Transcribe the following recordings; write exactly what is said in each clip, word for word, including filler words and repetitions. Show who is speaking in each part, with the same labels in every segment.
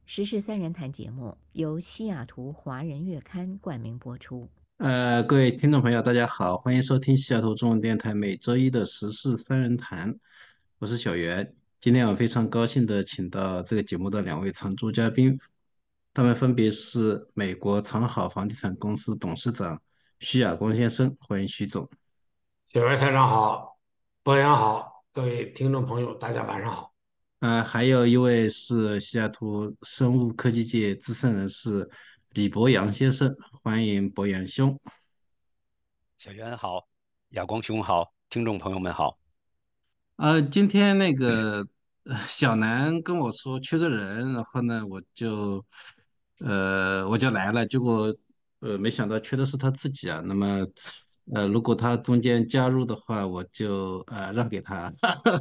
Speaker 1: 时事三人谈节目由西雅图华人月刊冠名播出。
Speaker 2: 呃，各位听众朋友，大家好，欢迎收听西雅图中文电台每周一的时事三人谈，我是小袁。今天我非常高兴的请到这个节目的两位常驻嘉宾，他们分别是美国长好房地产公司董事长徐亚光先生，欢迎徐总。
Speaker 3: 小袁台长好，博洋好，各位听众朋友，大家晚上好。
Speaker 2: 呃，还有一位是西雅图生物科技界资深人士李博洋先生，欢迎博洋兄。
Speaker 4: 小袁好，亚光兄好，听众朋友们好。
Speaker 2: 呃，今天那个呃小南跟我说缺个人，然后呢，我就呃我就来了，结果呃没想到缺的是他自己啊。那么呃如果他中间加入的话，我就呃让给他。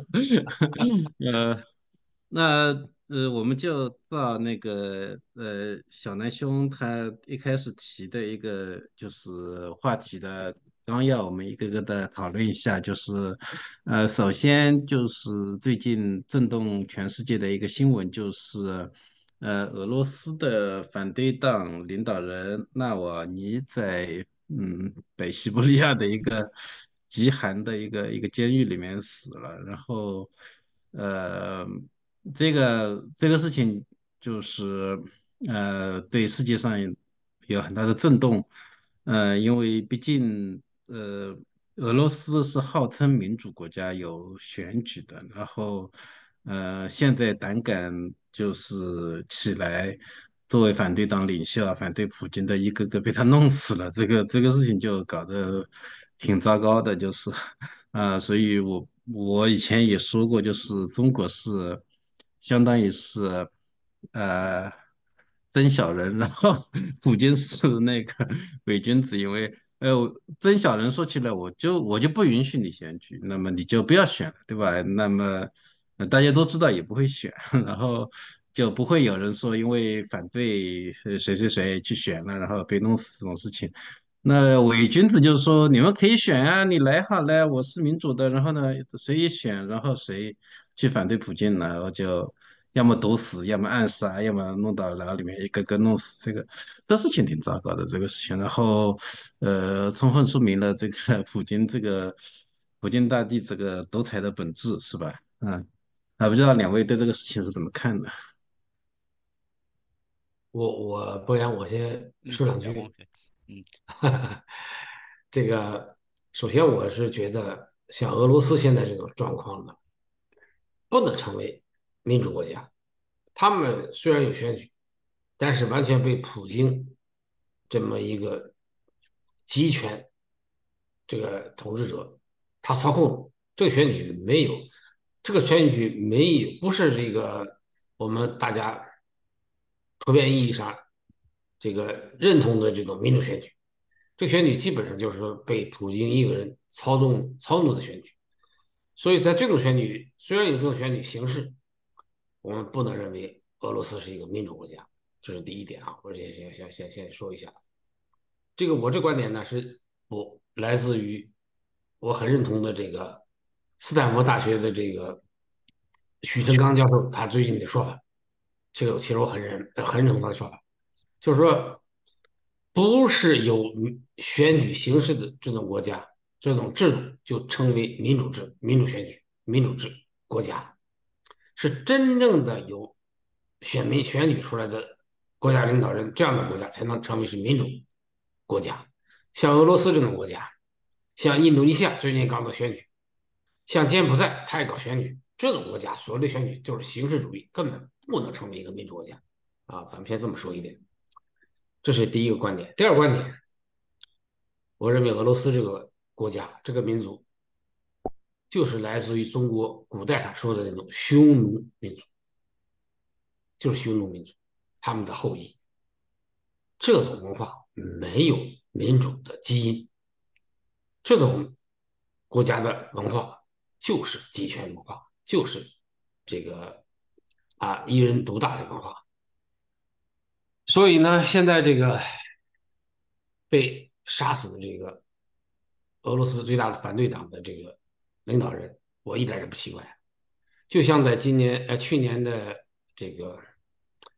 Speaker 2: 呃那呃，我们就到那个呃，小南兄他一开始提的一个就是话题的纲要，我们一个个的讨论一下。就是呃，首先就是最近震动全世界的一个新闻，就是呃，俄罗斯的反对党领导人纳瓦尼在嗯北西伯利亚的一个极寒的一个一个监狱里面死了，然后。呃，这个这个事情就是呃，对世界上有很大的震动。呃，因为毕竟呃，俄罗斯是号称民主国家，有选举的，然后呃，现在胆敢就是起来作为反对党领袖啊，反对普京的一个个被他弄死了，这个这个事情就搞得挺糟糕的，就是啊、所以我我以前也说过，就是中国是相当于是呃真小人，然后普京是那个伪君子。因为呃真小人说起来，我就我就不允许你选举，那么你就不要选了，对吧？那么呃大家都知道也不会选，然后就不会有人说因为反对呃谁谁谁去选了，然后被弄死这种事情。那伪君子就是说，你们可以选啊，你来好了，我是民主的，然后呢，谁也选，然后谁去反对普京，然后就要么毒死，要么暗杀，要么弄到牢里面一个个弄死。这个这事情挺糟糕的，这个事情。然后，呃，充分说明了这个普京这个普京大帝这个独裁的本质，是吧？嗯，啊，不知道两位对这个事情是怎么看的？
Speaker 3: 我我博洋，我先
Speaker 4: 嗯，
Speaker 3: 说两句。
Speaker 4: 亚光兄，嗯
Speaker 3: 这个首先我是觉得，像俄罗斯现在这种状况呢，不能成为民主国家。他们虽然有选举，但是完全被普京这么一个集权这个统治者他操控。这个选举没有，这个选举没有，不是这个我们大家普遍意义上这个认同的这种民主选举。这个选举基本上就是说被普京一个人操纵操纵的选举。所以在这种选举，虽然有这种选举形式，我们不能认为俄罗斯是一个民主国家。这是第一点啊，我先先先先先说一下。这个我这观点呢，是我来自于我很认同的这个斯坦福大学的这个许成刚教授他最近的说法。这个其实我很认很认同他的说法，就是说不是有选举形式的这种国家，这种制度就称为民主制、民主选举、民主制国家。是真正的有选民选举出来的国家领导人，这样的国家才能称为是民主国家。像俄罗斯这种国家，像印度尼西亚最近刚搞选举，像柬埔寨他也搞选举，这种国家所谓的选举就是形式主义，根本不能成为一个民主国家啊。咱们先这么说一点，这是第一个观点。第二个观点，我认为俄罗斯这个国家这个民族就是来自于中国古代上说的那种匈奴民族，就是匈奴民族他们的后裔。这种文化没有民主的基因，这种国家的文化就是集权文化，就是这个啊一人独大的文化。所以呢，现在这个被杀死的这个俄罗斯最大的反对党的这个领导人，我一点也不奇怪。就像在今年呃去年的这个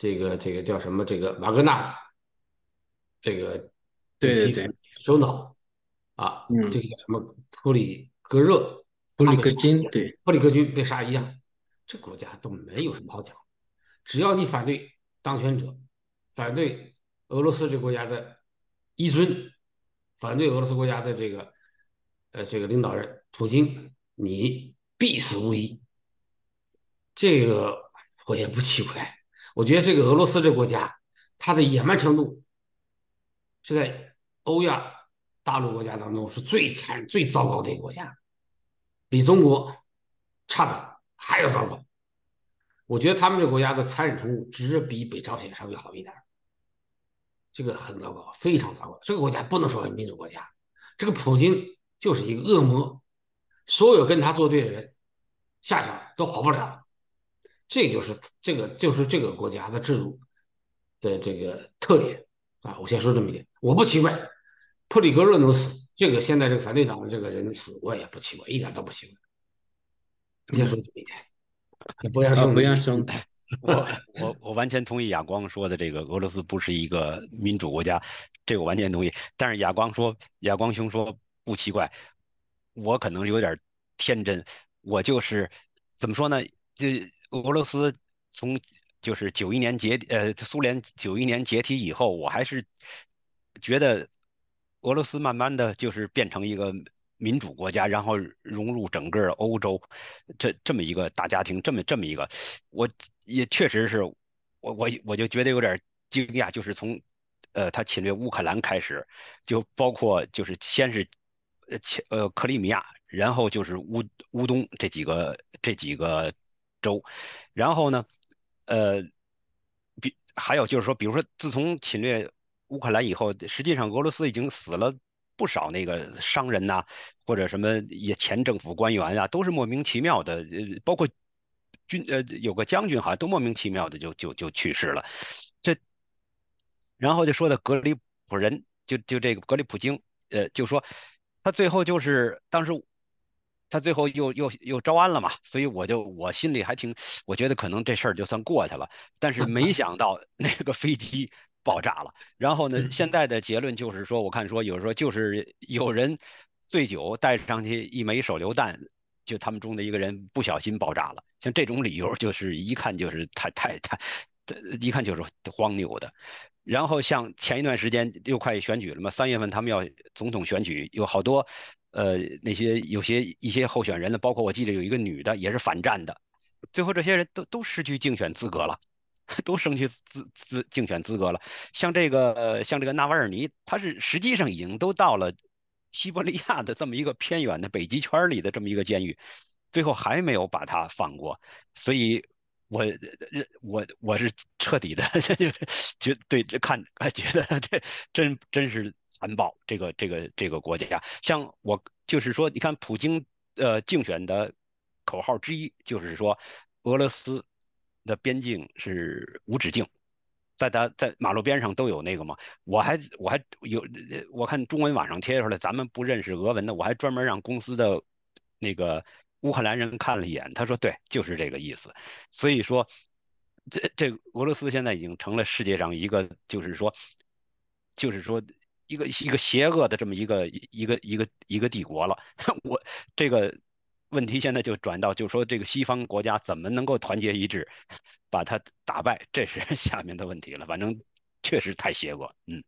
Speaker 3: 这个这个叫什么？这个瓦格纳这个这个集团
Speaker 2: 对对对，
Speaker 3: 首脑啊，这
Speaker 2: 嗯，
Speaker 3: 个叫什么普里格热，
Speaker 2: 普里
Speaker 3: 他被杀，
Speaker 2: 戈金，对，
Speaker 3: 普里戈军被杀一样，这国家都没有什么好讲。只要你反对当权者，反对俄罗斯这国家的依尊，反对俄罗斯国家的这个呃这个领导人普京，你必死无疑。这个我也不奇怪。我觉得这个俄罗斯这国家，它的野蛮程度是在欧亚大陆国家当中是最惨、最糟糕的一个国家，比中国差的还要糟糕。我觉得他们这个国家的残忍程度只比北朝鲜稍微好一点，这个很糟糕，非常糟糕。这个国家不能说是民主国家，这个普京就是一个恶魔，所有跟他作对的人下场都好不了。这就是这个就是这个国家的制度的这个特点啊。我先说这么一点，我不奇怪普里格热能死，这个现在这个反对党的这个人死，我也不奇怪，一点都不奇怪。我先说这么一点，博洋
Speaker 2: 啊，
Speaker 3: 兄，
Speaker 2: 博
Speaker 3: 你
Speaker 2: 洋兄，
Speaker 4: 我我我完全同意亚光说的这个俄罗斯不是一个民主国家，这个我完全同意。但是亚光说，亚光兄说不奇怪，我可能有点天真，我就是怎么说呢？就俄罗斯从就是九一年解呃苏联九一年解体以后，我还是觉得俄罗斯慢慢的就是变成一个民主国家，然后融入整个欧洲这这么一个大家庭，这么这么一个。我也确实是，我我我就觉得有点惊讶，就是从呃他侵略乌克兰开始，就包括就是先是呃切呃克里米亚，然后就是乌乌东这几个这几个州，然后呢，呃，比还有就是说，比如说自从侵略乌克兰以后，实际上俄罗斯已经死了不少那个商人呐、或者什么也前政府官员啊，都是莫名其妙的，呃，包括军呃有个将军好像都莫名其妙的就就就去世了。这然后就说的格里普人，就就这个格里普京，呃，就说他最后就是当时他最后又又又招安了嘛，所以我就我心里还挺，我觉得可能这事儿就算过去了，但是没想到那个飞机爆炸了。然后呢，现在的结论就是说，我看说有时候就是有人醉酒带上去一枚手榴弹，就他们中的一个人不小心爆炸了。像这种理由，就是一看就是太太太，一看就是荒谬的。然后像前一段时间又快选举了嘛，三月份他们要总统选举，有好多呃那些有些一些候选人呢，包括我记得有一个女的也是反战的，最后这些人都都失去竞选资格了。都失去资资竞选资格了。像这个呃像这个纳瓦尔尼，他是实际上已经都到了西伯利亚的这么一个偏远的北极圈里的这么一个监狱，最后还没有把他放过。所以我我我是彻底的觉对这看觉得这真真是残暴，这个这个这个国家。像我就是说，你看普京呃竞选的口号之一就是说俄罗斯的边境是无止境。在他在马路边上都有那个嘛，我还我还有我看中文网上贴出来，咱们不认识俄文的，我还专门让公司的那个乌克兰人看了一眼，他说对，就是这个意思。所以说，这这俄罗斯现在已经成了世界上一个，就是说，就是说一个一个邪恶的这么一个一个一个一个帝国了。我这个问题现在就转到，就是说这个西方国家怎么能够团结一致，把它打败，这是下面的问题了。反正确实太邪恶，嗯。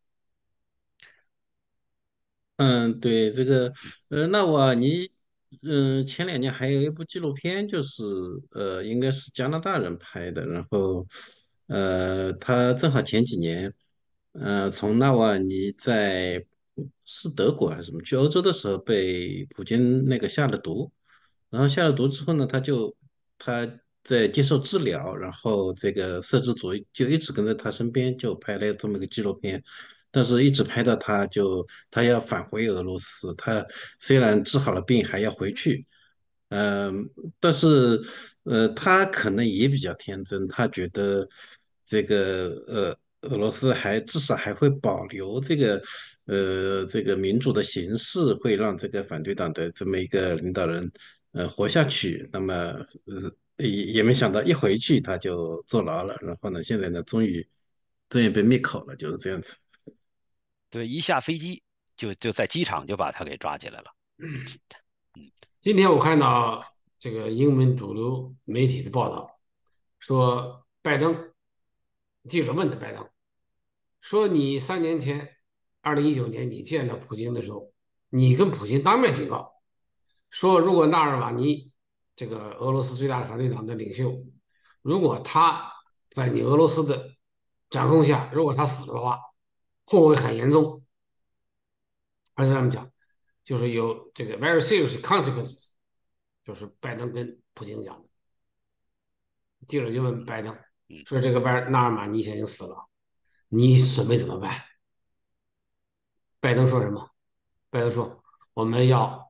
Speaker 2: 嗯，对这个，呃，那我你，嗯、前两年还有一部纪录片，就是呃，应该是加拿大人拍的，然后，呃，他正好前几年，呃，从纳瓦尔尼在是德国还是什么去欧洲的时候被普京那个下了毒，然后下了毒之后呢，他就他在接受治疗，然后这个摄制组就一直跟在他身边，就拍了这么个纪录片。但是一直拍到他就他要返回俄罗斯，他虽然治好了病还要回去，嗯、但是呃他可能也比较天真，他觉得这个呃俄罗斯还至少还会保留这个呃这个民主的形式，会让这个反对党的这么一个领导人呃活下去。那么呃也也没想到一回去他就坐牢了，然后呢，现在呢，终于终于被灭口了，就是这样子。
Speaker 4: 对，一下飞机就就在机场就把他给抓起来了。嗯
Speaker 3: 今天我看到这个英文主流媒体的报道，说拜登记者问的拜登说：“你三年前，二零一九年你见到普京的时候，你跟普京当面警告说，如果纳尔瓦尼这个俄罗斯最大的反对党的领袖，如果他在你俄罗斯的掌控下，如果他死了的话，后果很严重。”还是这么讲，就是有这个 very serious consequences，就是拜登跟普京讲的。记者就问拜登
Speaker 4: 嗯，
Speaker 3: 说：“这个拜纳尔马尼现在已经死了，你准备怎么办？”拜登说什么？拜登说：“我们要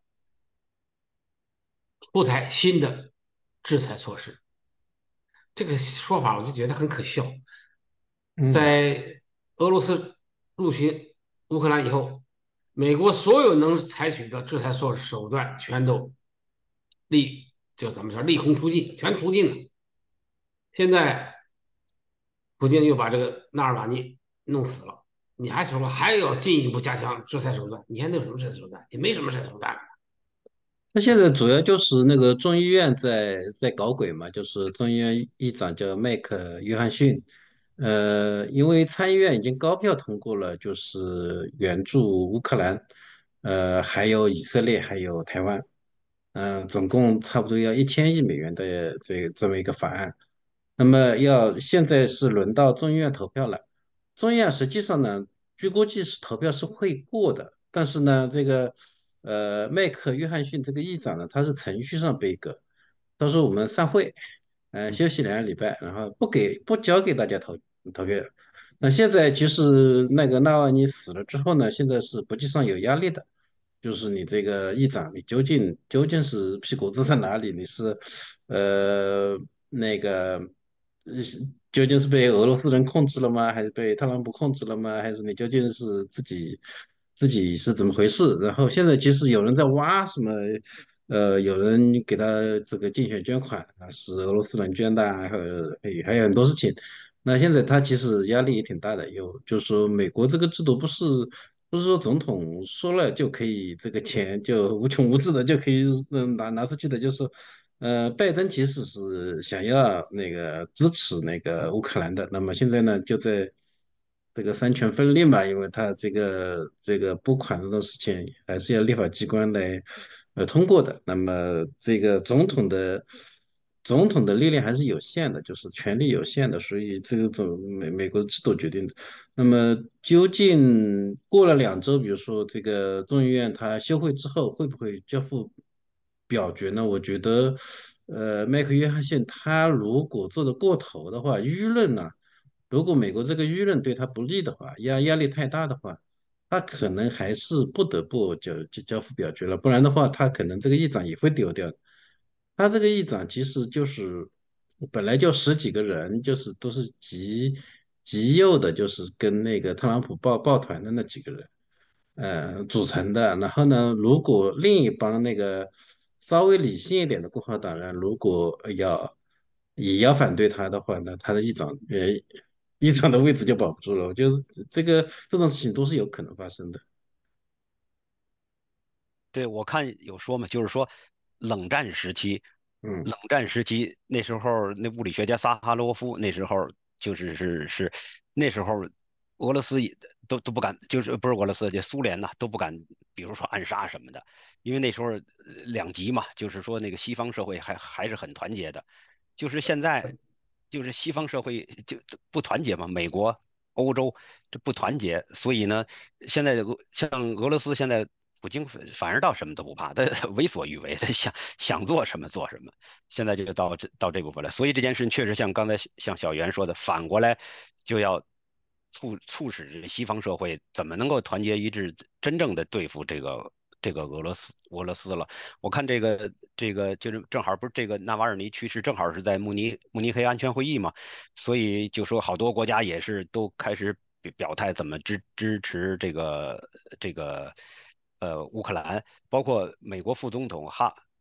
Speaker 3: 出台新的制裁措施。”这个说法我就觉得很可笑。
Speaker 2: 嗯，
Speaker 3: 在俄罗斯入侵乌克兰以后，美国所有能采取的制裁措施手段全都利，就咱们说利空出尽，全出尽了。现在普京又把这个纳尔瓦尼弄死了，你还说还要进一步加强制裁手段？你还能有什么制裁手段？也没什么制裁手段。
Speaker 2: 那现在主要就是那个众议院在在搞鬼嘛，就是众议院议长叫麦克约翰逊，呃，因为参议院已经高票通过了，就是援助乌克兰，呃，还有以色列，还有台湾，嗯、总共差不多要一千亿美元的这这么一个法案。那么要现在是轮到众议院投票了，众议院实际上呢，据估计是投票是会过的，但是呢，这个呃麦克约翰逊这个议长呢，他是程序上被革，他说我们散会，呃休息两个礼拜，然后不给不交给大家投投票。那现在其实那个纳瓦尼死了之后呢，现在是国际上有压力的，就是你这个议长，你究竟究竟是屁股坐在哪里？你是呃那个呃究竟是被俄罗斯人控制了吗？还是被特朗普控制了吗？还是你究竟是自己自己是怎么回事？然后现在其实有人在挖什么，呃，有人给他这个竞选捐款啊，是俄罗斯人捐的啊，还有还有很多事情。那现在他其实压力也挺大的，有就是说美国这个制度不是不是说总统说了就可以这个钱就无穷无尽的就可以嗯拿拿出去的，就是说呃，拜登其实是想要那个支持那个乌克兰的，那么现在呢就在这个三权分立嘛，因为他这个这个拨款这种事情还是要立法机关来呃通过的，那么这个总统的总统的力量还是有限的，就是权力有限的，所以这个总美美国的制度决定的。那么究竟过了两周，比如说这个众议院它休会之后，会不会交付表决呢？我觉得，呃，麦克约翰逊他如果做得过头的话，舆论呢，如果美国这个舆论对他不利的话，压压力太大的话，他可能还是不得不交交交付表决了，不然的话，他可能这个议长也会丢掉的。他这个议长其实就是本来就十几个人，就是都是极极右的，就是跟那个特朗普抱抱团的那几个人，呃，组成的。然后呢，如果另一帮那个稍微理性一点的共和党人，如果要也要反对他的话呢，他的议长呃议长的位置就保不住了。我觉得这个这种事情都是有可能发生的。
Speaker 4: 对，我看有说嘛，就是说冷战时期，
Speaker 2: 嗯。
Speaker 4: 冷战时期那时候那物理学家萨哈罗夫那时候就是是是那时候俄罗斯也都都不敢，就是不是俄罗斯，就苏联呐都不敢，比如说暗杀什么的，因为那时候呃两极嘛，就是说那个西方社会还还是很团结的，就是现在就是西方社会就就不团结嘛，美国。欧洲这不团结，所以呢，现在俄像俄罗斯现在普京反反而倒什么都不怕，他为所欲为，他想想做什么做什么。现在就到这到这部分了，所以这件事情确实像刚才像小袁说的，反过来就要促促使西方社会怎么能够团结一致，真正的对付这个这个俄罗斯俄罗斯了。我看这个这个就是正好不是这个纳瓦尔尼去世，正好是在慕尼慕尼黑安全会议嘛，所以就说好多国家也是都开始表表态怎么支支持这个这个呃乌克兰，包括美国副总统哈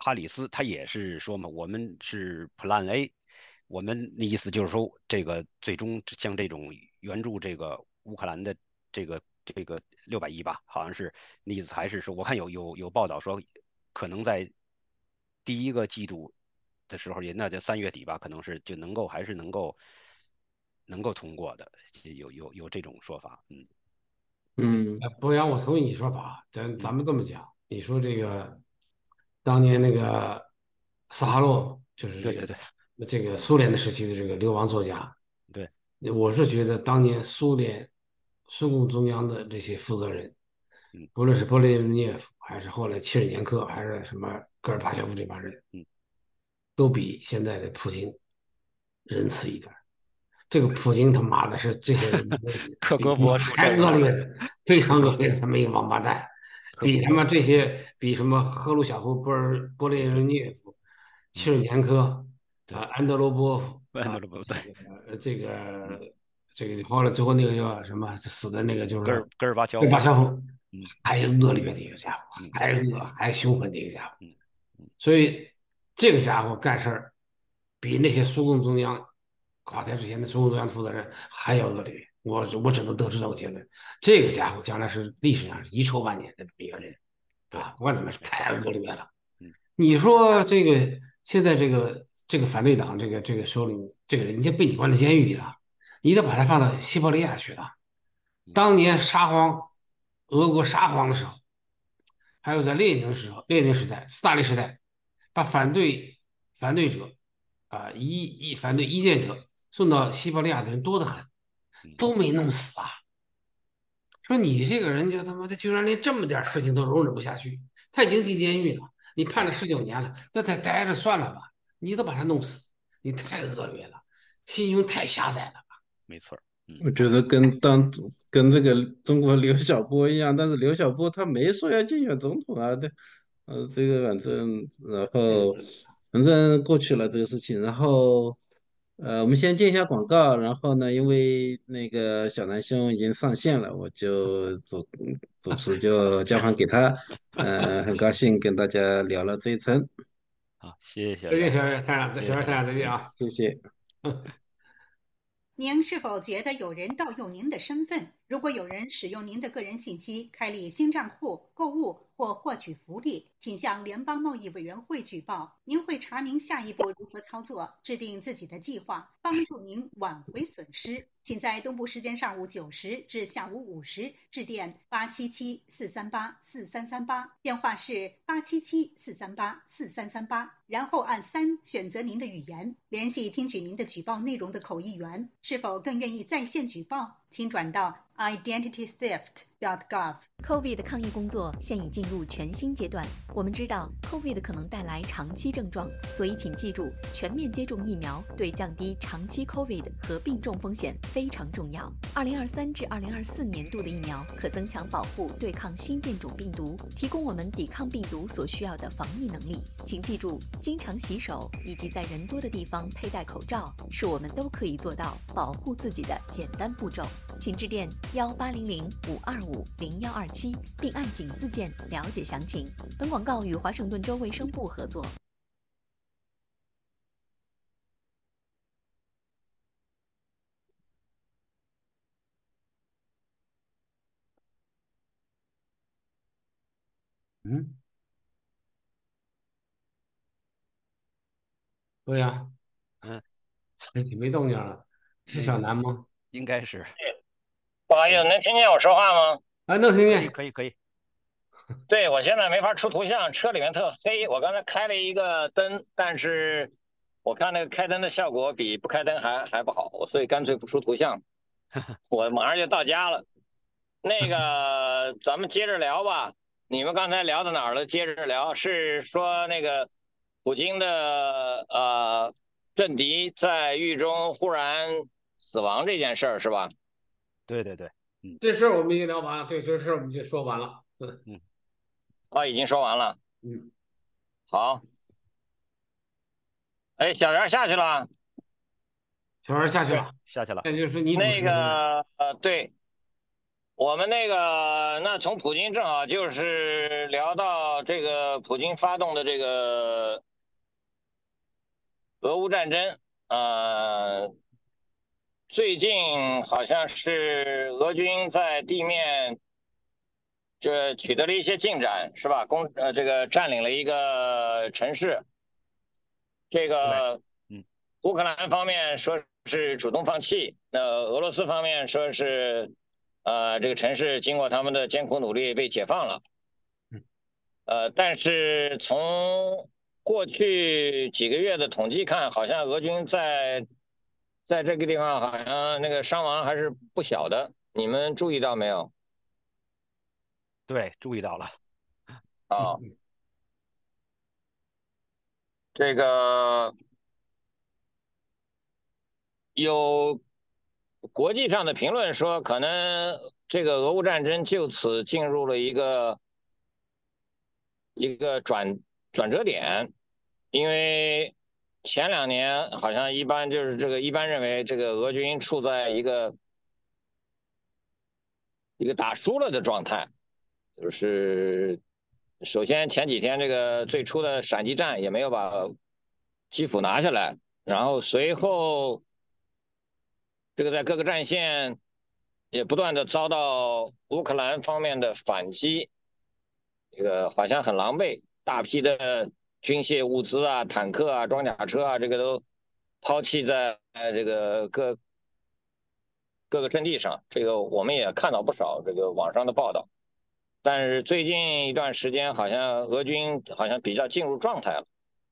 Speaker 4: 哈里斯他也是说嘛，我们是 Plan A，我们的意思就是说，这个最终像这种援助这个乌克兰的这个这个六百亿吧，好像是那意思，还是说，我看有有有报道说，可能在第一个季度的时候，也那就三月底吧，可能是就能够还是能够能够通过的，有有有这种说法，嗯
Speaker 2: 嗯
Speaker 3: 呃博洋，我同意你说法，咱咱
Speaker 4: 嗯，
Speaker 3: 们这么讲，你说这个当年那个萨哈洛，就是这个
Speaker 4: 对对对
Speaker 3: 这个苏联的时期的这个流亡作家，
Speaker 4: 对，
Speaker 3: 我是觉得当年苏联苏共中央的这些负责人，
Speaker 4: 嗯
Speaker 3: 不论是勃列日涅夫，还是后来切尔年科，还是什么戈尔巴乔夫这帮人，
Speaker 4: 嗯，
Speaker 3: 都比现在的普京仁慈一点。这个普京他妈的是这些人
Speaker 4: 克
Speaker 3: 比他妈
Speaker 4: 格勃出
Speaker 3: 还
Speaker 4: 身的，
Speaker 3: 恶劣的，非常恶劣的这么一个王八蛋，
Speaker 4: 克格勃，
Speaker 3: 比他妈这些比什么赫鲁晓夫、波尔波列日
Speaker 4: 对，
Speaker 3: 涅夫、切
Speaker 4: 嗯
Speaker 3: 尔年科啊、
Speaker 4: 对，
Speaker 3: 安德罗波夫啊、
Speaker 4: 安德鲁不对，
Speaker 3: 这个呃这
Speaker 4: 嗯，
Speaker 3: 个这个后来最后那个叫什么死的那个就是
Speaker 4: 戈尔戈尔巴乔
Speaker 3: 戈尔巴
Speaker 4: 夫，
Speaker 3: 乔夫，
Speaker 4: 嗯
Speaker 3: 还恶劣的一个家伙，
Speaker 4: 嗯
Speaker 3: 还恶还凶狠的一个家伙。
Speaker 4: 嗯嗯
Speaker 3: 所以这个家伙干事儿比那些苏共中央垮台之前的苏共中央的负责人还要恶劣。我我只能得出这个结论：这个家伙将来是历史上遗臭万年的一个人
Speaker 4: 对，
Speaker 3: 啊！不管怎么说，
Speaker 4: 没错，
Speaker 3: 太恶劣了。
Speaker 4: 嗯
Speaker 3: 你说这个现在这个这个反对党这个这个首领这个人已经被你关在监狱里了，你得把他放到西伯利亚去了。
Speaker 4: 嗯
Speaker 3: 当年沙皇俄国沙皇的时候，还有在列宁时候、列宁时代、斯大林时代，把反对反对者啊、一一反对意见者送到西伯利亚的人多得很，
Speaker 4: 嗯
Speaker 3: 都没弄死啊。说你这个人就他妈的居然连这么点事情都容忍不下去，他已经进监狱了，你判了十九年了，那再待着算了吧，你都把他弄死，你太恶劣了，心胸太狭窄了。
Speaker 4: 没错，嗯
Speaker 2: 我觉得跟当跟这个中国刘晓波一样，但是刘晓波他没说要竞选总统啊，对，呃，这个反正然后反正过去了这个事情，然后呃，我们先接一下广告，然后呢，因为那个小南兄已经上线了，我就主主持就交还给他，呃，很高兴跟大家聊了这一层，
Speaker 4: 好，谢谢小
Speaker 3: 再见，
Speaker 4: 袁，
Speaker 3: 小岳探长，
Speaker 4: 谢谢小袁，
Speaker 3: 小岳探长，再见
Speaker 2: 嗯，
Speaker 3: 啊。
Speaker 2: 谢谢。
Speaker 5: 您是否觉得有人盗用您的身份？如果有人使用您的个人信息开立新账户、购物或获取福利，请向联邦贸易委员会举报。您会查明下一步如何操作，制定自己的计划，帮助您挽回损失。请在东部时间上午九时至下午五时致电八七七四三八四三三八，电话是八七七四三八四三三八，然后按三选择您的语言，联系听取您的举报内容的口译员。是否更愿意在线举报？请转到 identity theft dot gov。
Speaker 1: COVID 抗疫工作现已进入全新阶段。我们知道 COVID 可能带来长期症状，所以请记住，全面接种疫苗对降低长期 COVID 和病重风险非常重要。二零二三至二零二四年度的疫苗可增强保护，对抗新变种病毒，提供我们抵抗病毒所需要的防疫能力。请记住，经常洗手以及在人多的地方佩戴口罩，是我们都可以做到保护自己的简单步骤。请致电幺八零零五二五零幺二七，并按井字键了解详情。本广告与华盛顿州卫生部合作。
Speaker 3: 嗯，对呀，
Speaker 4: 嗯，
Speaker 3: 哎，你没动静了，是小南吗？
Speaker 4: 应该是
Speaker 6: 不好意思，能听见我说话吗？
Speaker 3: 啊，能听
Speaker 4: 可以
Speaker 3: 见。
Speaker 4: 可以可以，
Speaker 6: 对，我现在没法出图像，车里面特黑。我刚才开了一个灯，但是我看那个开灯的效果比不开灯还还不好，所以干脆不出图像。我马上就到家了。那个，咱们接着聊吧。你们刚才聊到哪儿了？接着聊，是说那个普京的呃政敌在狱中忽然死亡这件事儿是吧？
Speaker 4: 对对对，嗯
Speaker 3: 这事儿我们已经聊完了，对，这事儿我们就说完了。嗯
Speaker 4: 嗯，
Speaker 6: 哦，已经说完了。
Speaker 3: 嗯，
Speaker 6: 好。哎，小袁下去了。
Speaker 3: 小孩下去
Speaker 4: 对
Speaker 3: 了，
Speaker 4: 下去了，
Speaker 3: 那就是你主
Speaker 6: 那
Speaker 3: 持。
Speaker 6: 个呃，对， 我们那个，那从普京正好就是聊到这个普京发动的这个俄乌战争，呃，最近好像是俄军在地面这取得了一些进展，是吧？攻呃这个占领了一个城市，这个
Speaker 4: 嗯，
Speaker 6: 乌克兰方面说是主动放弃，那俄罗斯方面说是，呃，这个城市经过他们的艰苦努力被解放了。呃，但是从过去几个月的统计看，好像俄军在在这个地方好像那个伤亡还是不小的，你们注意到没有？
Speaker 4: 对，注意到了。
Speaker 6: 啊，这个有国际上的评论说，可能这个俄乌战争就此进入了一个一个转转折点，因为前两年好像一般就是这个一般认为这个俄军处在一个一个打输了的状态，就是首先前几天这个最初的闪击战也没有把基辅拿下来，然后随后这个在各个战线也不断的遭到乌克兰方面的反击，这个好像很狼狈，大批的军械物资啊、坦克啊、装甲车啊，这个都抛弃在这个各各个阵地上。这个我们也看到不少这个网上的报道。但是最近一段时间，好像俄军好像比较进入状态了。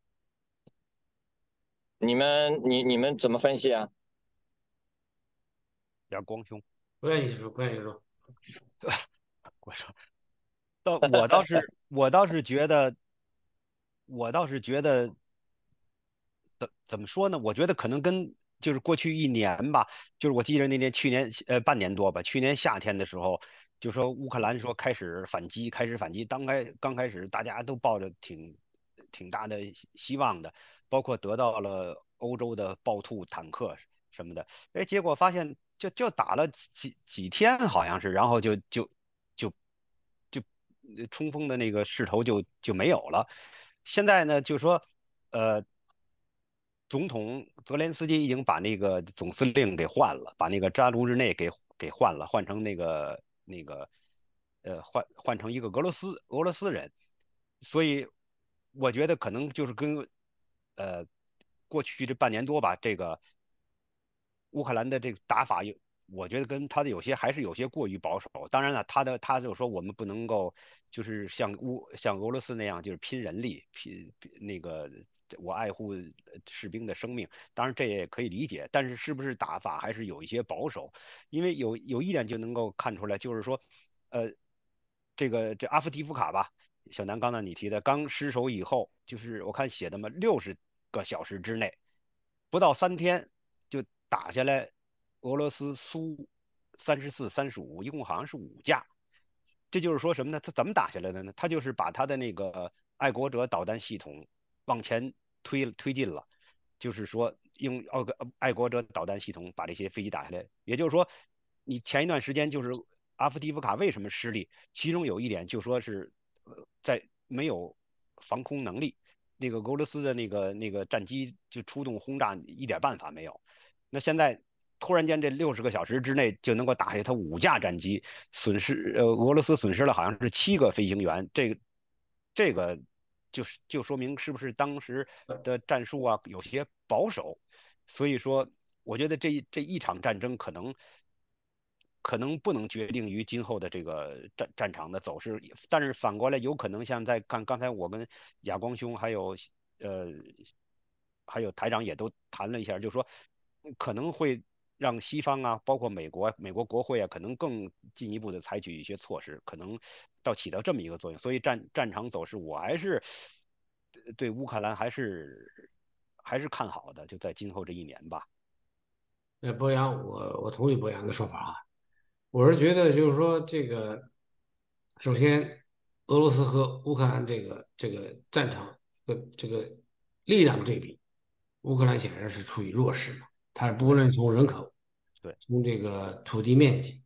Speaker 6: 你们你你们怎么分析啊？
Speaker 4: 点光兄，
Speaker 3: 不愿意说，不愿意说。
Speaker 4: 我说，倒我倒是我倒是觉得，我倒是觉得怎怎么说呢？我觉得可能跟就是过去一年吧，就是我记得那年去年呃半年多吧，去年夏天的时候，就说乌克兰说开始反击，开始反击，刚开刚开始大家都抱着挺挺大的希希望的，包括得到了欧洲的豹兔坦克什么的，哎，结果发现就就打了几几天好像是，然后就就就就呃冲锋的那个势头就就没有了。现在呢，就说呃。总统泽连斯基已经把那个总司令给换了，把那个扎卢日内给给换了，换成那个那个呃换换成一个俄罗斯俄罗斯人，所以我觉得可能就是跟呃过去这半年多吧，这个乌克兰的这个打法有，我觉得跟他的有些还是有些过于保守。当然了，他的他就说我们不能够就是像乌像俄罗斯那样就是拼人力，拼那个我爱护士兵的生命。当然这也可以理解，但是是不是打法还是有一些保守？因为有有一点就能够看出来，就是说，呃，这个这阿夫迪夫卡吧。小南刚才你提的，刚失守以后，就是我看写的嘛，六十个小时之内，不到三天就打下来俄罗斯苏三十四、三十五，一共好像是五架。这就是说什么呢？他怎么打下来的呢？他就是把他的那个爱国者导弹系统往前推推进了，就是说用奥个爱国者导弹系统把这些飞机打下来。也就是说，你前一段时间就是阿夫迪夫卡为什么失利？其中有一点就说是呃在没有防空能力，那个俄罗斯的那个那个战机就出动轰炸一点办法没有。那现在突然间这六十个小时之内就能够打下他五架战机，损失呃俄罗斯损失了好像是七个飞行员，这个这个就是就说明是不是当时的战术啊有些保守，所以说我觉得这这一场战争可能。可能不能决定于今后的这个战战场的走势，但是反过来有可能像在刚刚才我跟亚光兄还有呃还有台长也都谈了一下，就是说可能会让西方啊，包括美国、美国国会啊，可能更进一步的采取一些措施，可能到起到这么一个作用。所以战战场走势，我还是对乌克兰还是还是看好的，就在今后这一年吧。
Speaker 3: 呃，博洋，我我同意博洋的说法啊。我是觉得就是说这个，首先俄罗斯和乌克兰这个这个战场的这个力量对比，乌克兰显然是处于弱势的。它不论从人口，
Speaker 4: 对，
Speaker 3: 从这个土地面积，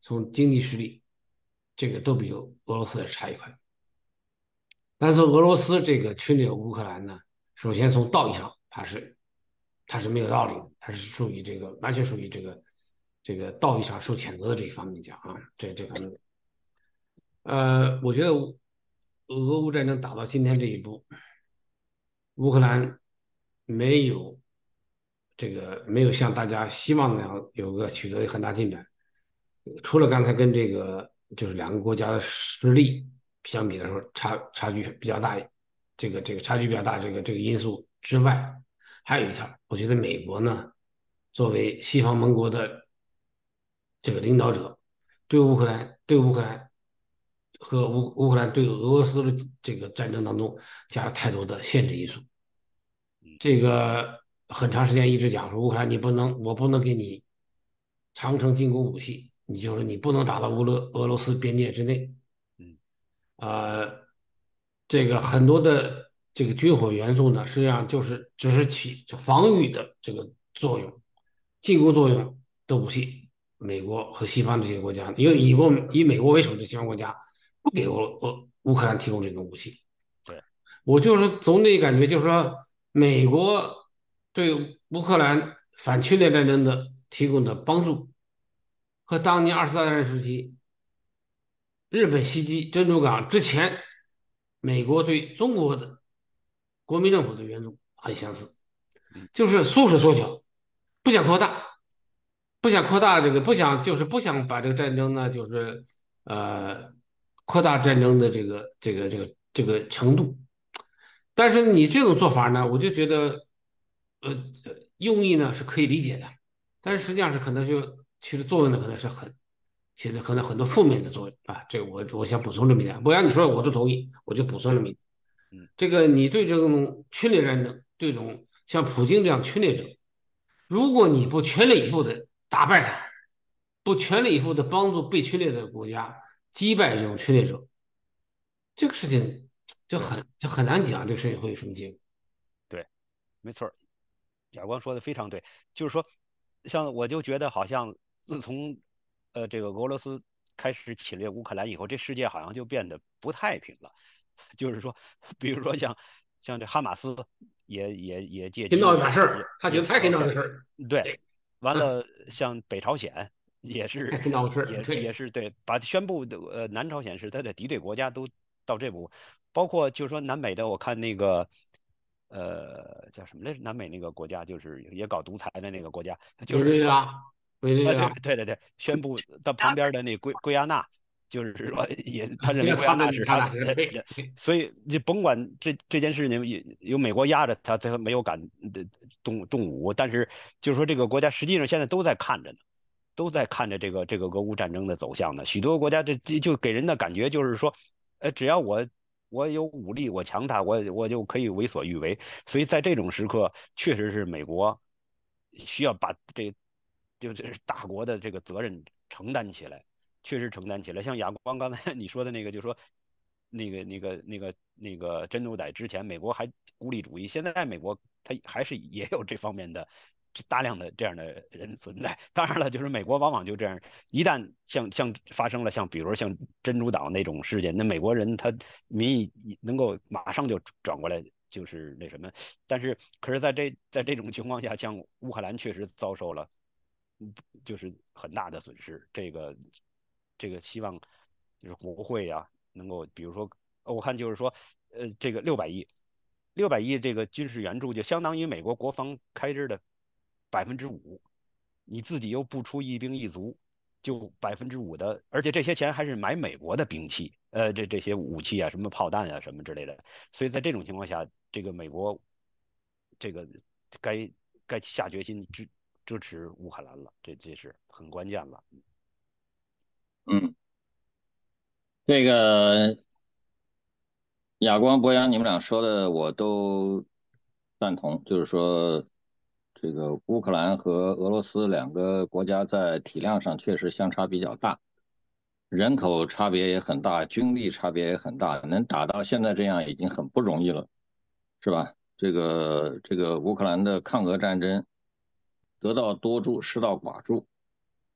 Speaker 3: 从经济实力，这个都比俄罗斯要差一块。但是俄罗斯这个侵略乌克兰呢，首先从道义上，它是它是没有道理的，它是属于这个完全属于这个这个道义上受谴责的这一方面讲啊，这这方面，呃，我觉得俄乌战争打到今天这一步，乌克兰没有这个没有像大家希望那样有个取得很大进展，除了刚才跟这个就是两个国家的实力相比的时候差差距比较大，这个这个差距比较大这个这个因素之外，还有一条，我觉得美国呢作为西方盟国的这个领导者，对乌克兰对乌克兰和乌乌克兰对俄罗斯的这个战争当中加了太多的限制因素。这个很长时间一直讲说乌克兰你不能，我不能给你长城进攻武器，你就是你不能打到乌勒俄罗斯边界之内。
Speaker 4: 嗯，
Speaker 3: 呃，这个很多的这个军火元素呢，实际上就是只是起防御的这个作用，进攻作用的武器，美国和西方这些国家，因为以国以美国为首的西方国家不给俄俄乌克兰提供这种武器。
Speaker 4: 对，
Speaker 3: 我就是总体感觉就是说，美国对乌克兰反侵略战争的提供的帮助，和当年二次大战时期日本袭击珍珠港之前，美国对中国的国民政府的援助很相似，就是缩手缩脚，不想扩大，不想扩大这个，不想就是不想把这个战争呢，就是呃扩大战争的这个这个这个这个程度。但是你这种做法呢，我就觉得呃呃用意呢是可以理解的，但是实际上是可能就其实作用呢可能是很，其实可能很多负面的作用啊。这个我我想补充这么一点，不然你说我都同意，我就补充这么一点。
Speaker 4: 嗯，
Speaker 3: 这个你对这种侵略战争，这种像普京这样侵略者，如果你不全力以赴的打败他，不全力以赴的帮助被侵略的国家击败这种侵略者，这个事情就很就很难讲，这个事情会有什么结果。
Speaker 4: 对，没错，亚光说的非常对，就是说，像我就觉得好像自从呃这个俄罗斯开始侵略乌克兰以后，这世界好像就变得不太平了。就是说，比如说像像这哈马斯也也也借
Speaker 3: 可以
Speaker 4: 机也
Speaker 3: 闹一把事儿，
Speaker 4: 也
Speaker 3: 他觉得他可以闹这事儿，
Speaker 4: 对，完了像北朝鲜也是
Speaker 3: 可以闹事儿，
Speaker 4: 也
Speaker 3: 对，
Speaker 4: 也是对，把宣布的呃南朝鲜是他的敌对国家都到这步，包括就是说南美的，我看那个呃叫什么来着？南美那个国家就是也搞独裁的那个国家，就
Speaker 3: 委
Speaker 4: 是说
Speaker 3: 内瑞拉，委内
Speaker 4: 啊，
Speaker 3: 瑞拉，
Speaker 4: 对对对对，宣布到旁边的那圭圭亚那，就是说也他认为圭亚
Speaker 3: 也放在
Speaker 4: 那是他的，
Speaker 3: 他俩是
Speaker 4: 呃
Speaker 3: 对，
Speaker 4: 所以就甭管这这件事情有有美国压着他，最后没有敢的动动武，但是就是说这个国家实际上现在都在看着呢，都在看着这个这个俄乌战争的走向呢。许多国家这这就给人的感觉就是说，呃，只要我我有武力，我强大，我我就可以为所欲为。所以在这种时刻，确实是美国需要把这就是大国的这个责任承担起来，确实承担起来。像亚光刚才你说的那个，就说那个那个那个那个珍珠仔之前，美国还孤立主义，现在美国它还是也有这方面的大量的这样的人存在。当然了，就是美国往往就这样，一旦像像发生了像比如像珍珠岛那种事件，那美国人他民意能够马上就转过来。就是那什么，但是可是在这在这种情况下，像乌克兰确实遭受了，就是很大的损失。这个这个希望就是国会呀、啊，能够比如说，我看就是说，呃，这个六百亿，六百亿这个军事援助就相当于美国国防开支的百分之五，你自己又不出一兵一卒，就百分之五的，而且这些钱还是买美国的兵器，呃，这这些武器啊，什么炮弹啊，什么之类的。所以在这种情况下，这个美国这个该该下决心支支持乌克兰了，这这是很关键了。
Speaker 6: 嗯，这个亚光、博洋，你们俩说的我都赞同，就是说，这个乌克兰和俄罗斯两个国家在体量上确实相差比较大，人口差别也很大，军力差别也很大，能打到现在这样已经很不容易了，是吧？这个这个乌克兰的抗俄战争得道多助，失道寡助，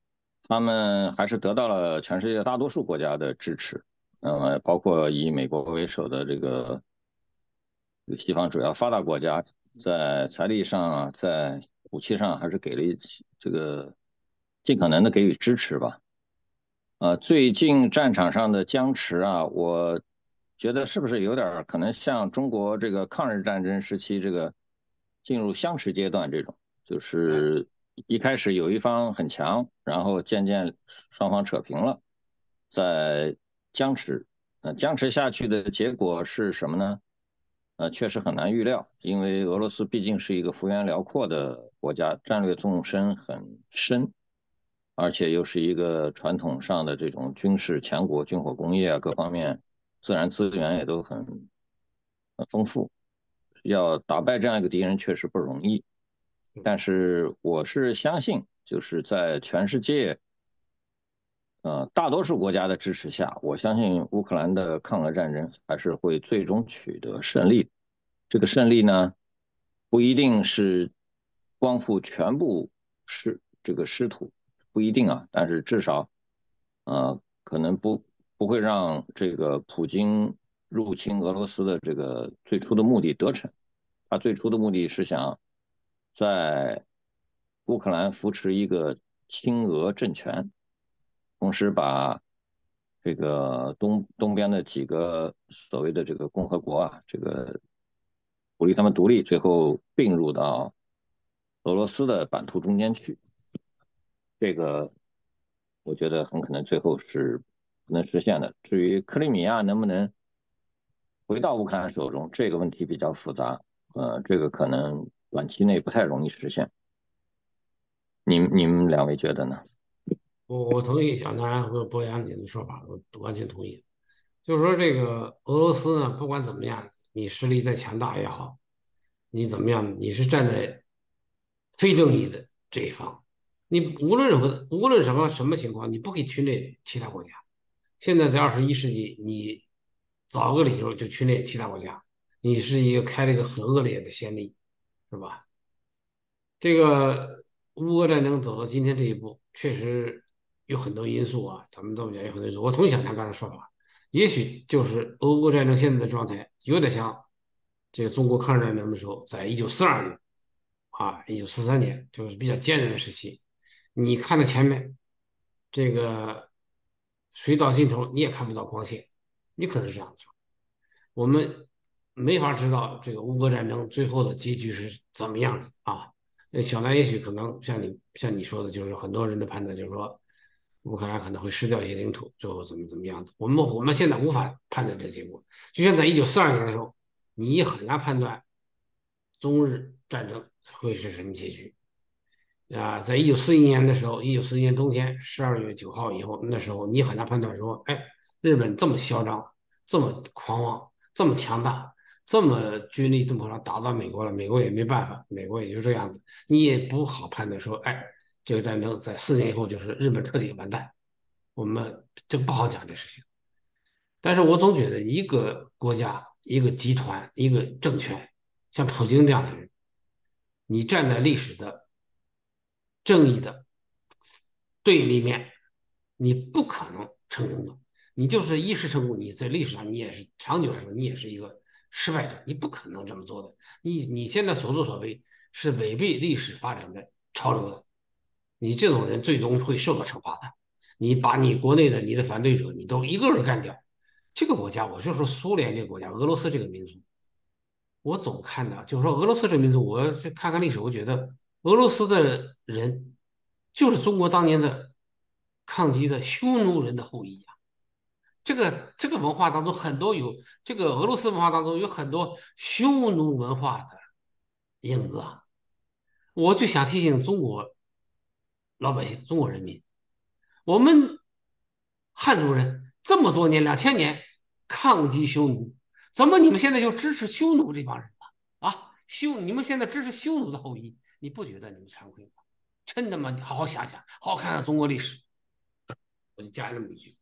Speaker 6: 他们还是得到了全世界大多数国家的支持，那么包括以美国为首的这个西方主要发达国家，在财力上啊，在武器上还是给了一这个尽可能的给予支持吧。呃，最近战场上的僵持啊，我觉得是不是有点可能像中国这个抗日战争时期这个进入相持阶段这种，就是一开始有一方很强，然后渐渐双方扯平了，在僵持。那僵持下去的结果是什么呢？呃，确实很难预料，因为俄罗斯毕竟是一个幅员辽阔的国家，战略纵深很深。而且又是一个传统上的这种军事强国，军火工业啊各方面自然资源也都很很丰富，要打败这样一个敌人确实不容易。但是我是相信，就是在全世界呃大多数国家的支持下，我相信乌克兰的抗俄战争还是会最终取得胜利。这个胜利呢，不一定是光复全部失这个失土，不一定啊，但是至少呃可能不不会让这个普京入侵俄罗斯的这个最初的目的得逞。他最初的目的是想在乌克兰扶持一个亲俄政权，同时把这个东东边的几个所谓的这个共和国啊，这个鼓励他们独立，最后并入到俄罗斯的版图中间去。这个我觉得很可能最后是不能实现的。至于克里米亚能不能回到乌克兰手中，这个问题比较复杂，呃，这个可能短期内不太容易实现。你们你们两位觉得呢？
Speaker 3: 我我同意小南和博洋你的说法，我完全同意。就是说，这个俄罗斯呢，不管怎么样，你实力再强大也好，你怎么样，你是站在非正义的这一方，你无论任何无论什么什么情况，你不可以侵略其他国家。现在在二十一世纪，你找个理由就侵略其他国家，你是一个开了一个很恶劣的先例，是吧？这个乌俄战争走到今天这一步，确实有很多因素啊，咱们这么讲有很多因素。我同意小强刚才说法，也许就是俄乌战争现在的状态，有点像这个中国抗日战争的时候，在一九四二年啊，一九四三年，就是比较艰难的时期。你看到前面这个水到尽头，你也看不到光线，你可能是这样子。我们没法知道这个乌俄战争最后的结局是怎么样子啊。那小南也许可能像你像你说的，就是很多人的判断就是说，乌克兰可能会失掉一些领土，最后怎么怎么样子。我们我们现在无法判断这个结果。就像在一九四二年的时候，你也很难判断中日战争会是什么结局啊。在一九四一年的时候，一九四一年冬天十二月九号以后，那时候你很难判断说，哎，日本这么嚣张，这么狂妄，这么强大。这么军力这么强，打到美国了，美国也没办法，美国也就这样子，你也不好判断说，哎，这个战争在四年以后就是日本彻底完蛋，我们这不好讲这事情。但是我总觉得一个国家、一个集团、一个政权，像普京这样的人，你站在历史的正义的对立面，你不可能成功的。你就是一时成功，你在历史上你也是长久来说，你也是一个失败者，你不可能这么做的。你你现在所作所为是违背历史发展的潮流的，你这种人最终会受到惩罚的。你把你国内的你的反对者，你都一个个干掉。这个国家，我就说苏联这个国家，俄罗斯这个民族，我总看的就是说俄罗斯这个民族，我看看历史，我觉得俄罗斯的人就是中国当年的抗击的匈奴人的后裔啊。这个这个文化当中很多有这个俄罗斯文化当中有很多匈奴文化的影子啊。我就想提醒中国老百姓、中国人民，我们汉族人这么多年、两千年抗击匈奴，怎么你们现在就支持匈奴这帮人了？啊，匈你们现在支持匈奴的后裔，你不觉得你们惭愧吗？真的吗？你好好想想，好好看看中国历史。我就加这么一句。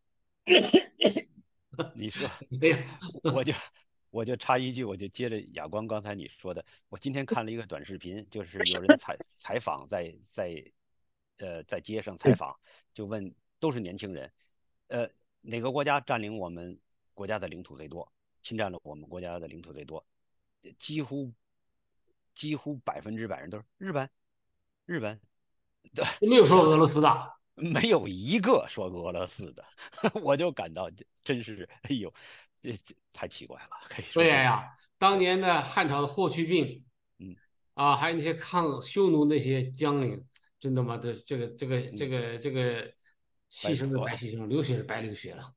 Speaker 4: 你说，
Speaker 3: 对呀，
Speaker 4: 我就我就插一句，我就接着亚光刚才你说的，我今天看了一个短视频，就是有人采采访在在呃在街上采访，就问都是年轻人，呃哪个国家占领我们国家的领土最多，侵占了我们国家的领土最多，几乎几乎百分之百人都是日本，日本，对，
Speaker 3: 没有说俄罗斯的，
Speaker 4: 没有一个说俄罗斯的，我就感到真是，哎呦，这这太奇怪了，可以说。
Speaker 3: 对呀，当年的汉朝的霍去病，
Speaker 4: 嗯
Speaker 3: 啊，还有那些抗匈奴那些将领，真的吗？这这个这个这个这个牺牲是白牺牲，流血是白流血了。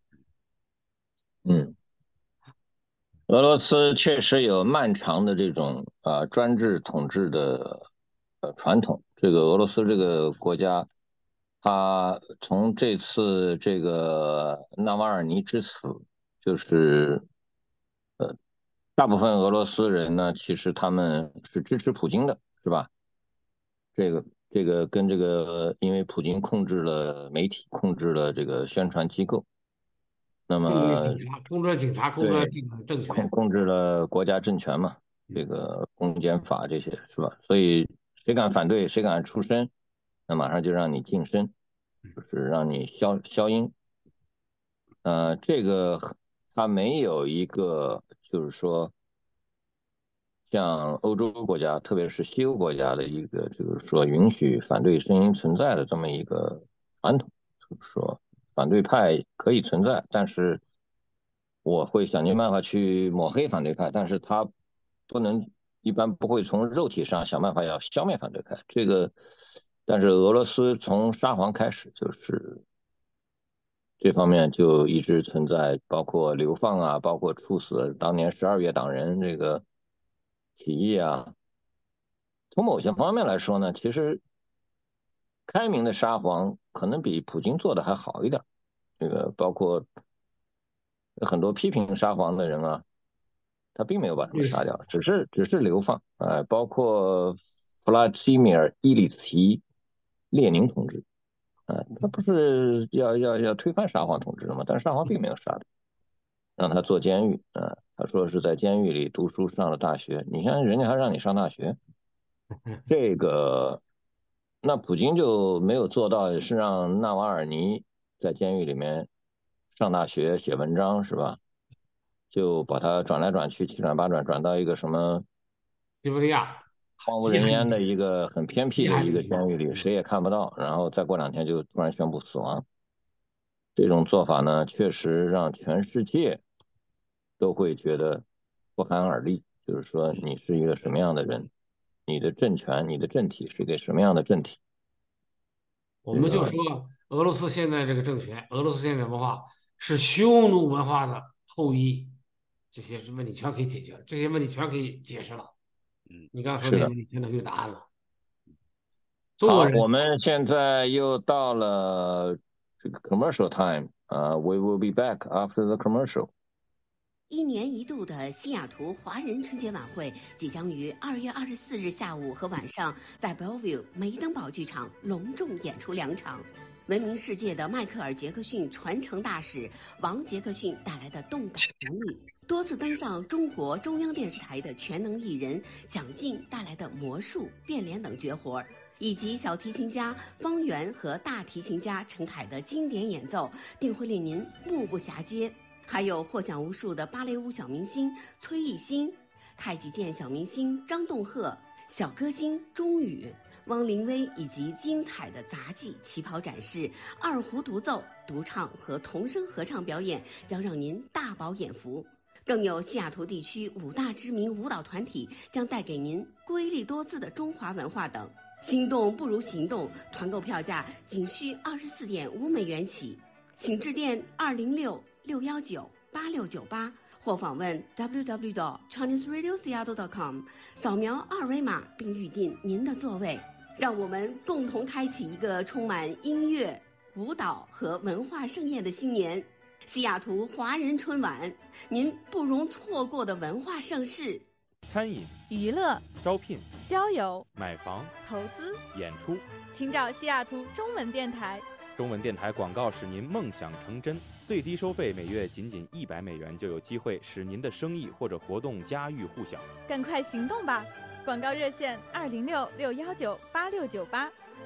Speaker 6: 嗯，俄罗斯确实有漫长的这种啊、呃、专制统治的呃传统。这个俄罗斯这个国家，它从这次这个纳瓦尔尼之死，就是呃大部分俄罗斯人呢，其实他们是支持普京的，是吧？这个这个跟这个，因为普京控制了媒体，控制了这个宣传机构。那么
Speaker 3: 控制警察，控制警察，控制这个政权，
Speaker 6: 控控制了国家政权嘛，这个公检法这些是吧？所以谁敢反对，谁敢出声，那马上就让你晋升，就是让你消消音。呃，这个它没有一个就是说像欧洲国家，特别是西欧国家的一个就是说允许反对声音存在的这么一个传统，就是说反对派可以存在，但是我会想尽办法去抹黑反对派，但是他不能，一般不会从肉体上想办法要消灭反对派。这个，但是俄罗斯从沙皇开始就是这方面就一直存在，包括流放啊，包括处死当年十二月党人这个起义啊。从某些方面来说呢，其实开明的沙皇可能比普京做的还好一点。这个包括很多批评沙皇的人啊，他并没有把他们杀掉，只是只是流放。呃，包括弗拉基米尔·伊里奇·列宁同志，呃，他不是要要要推翻沙皇统治了吗？但是沙皇并没有杀他，让他坐监狱。呃，他说是在监狱里读书上了大学。你看人家还让你上大学，这个那普京就没有做到，是让纳瓦尔尼在监狱里面上大学写文章是吧？就把他转来转去，七转八转，转到一个什么
Speaker 3: 西伯利亚
Speaker 6: 荒无人烟的一个很偏僻的一个监狱里，谁也看不到，然后再过两天就突然宣布死亡。这种做法呢，确实让全世界都会觉得不寒而栗，就是说你是一个什么样的人，你的政权、你的政体是一个什么样的政体。
Speaker 3: 我们就说俄罗斯现在这个政权，俄罗斯现在文化是匈奴文化的后裔。这些问题全可以解决了，这些问题全可以解释了。嗯，你刚刚说那问题全都有答案了。中国人，
Speaker 6: 好，我们现在又到了这个 commercial time 啊、uh, ，we will be back after the commercial。
Speaker 7: 一年一度的西雅图华人春节晚会即将于二月二十四日下午和晚上在 Bellevue 梅登堡剧场隆重演出两场。闻名世界的迈克尔·杰克逊传承大使王杰克逊带来的动感旋律，多次登上中国中央电视台的全能艺人蒋劲带来的魔术、变脸等绝活，以及小提琴家方圆和大提琴家陈凯的经典演奏，定会令您目不暇接。还有获奖无数的芭蕾舞小明星崔艺欣、太极剑小明星张栋赫、小歌星钟宇、汪玲薇，以及精彩的杂技、旗袍展示、二胡独奏、独唱和童声合唱表演，将让您大饱眼福。更有西雅图地区五大知名舞蹈团体将带给您瑰丽多姿的中华文化等。心动不如行动，团购票价仅需二十四点五美元起，请致电二零六六幺九八六九八。或访问 w w w dot chinese radio seattle dot com， 扫描二维码并预订您的座位。让我们共同开启一个充满音乐、舞蹈和文化盛宴的新年。西雅图华人春晚，您不容错过的文化盛事。
Speaker 8: 餐饮、
Speaker 9: 娱乐、
Speaker 8: 招聘、
Speaker 9: 交友、
Speaker 8: 买房、
Speaker 9: 投资、
Speaker 8: 演出，
Speaker 9: 请找西雅图中文电台。
Speaker 8: 中文电台广告使您梦想成真，最低收费每月仅仅一百美元，就有机会使您的生意或者活动家喻户晓。
Speaker 9: 赶快行动吧！广告热线二零六六幺九八六九八，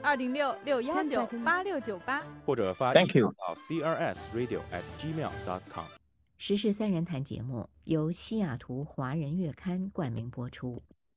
Speaker 9: 二零六六幺九八六九八，
Speaker 8: 或者发
Speaker 6: Thank you
Speaker 8: 到 c r s radio at gmail dot com。
Speaker 10: 时事三人谈节目由西雅图华人月刊冠名播出。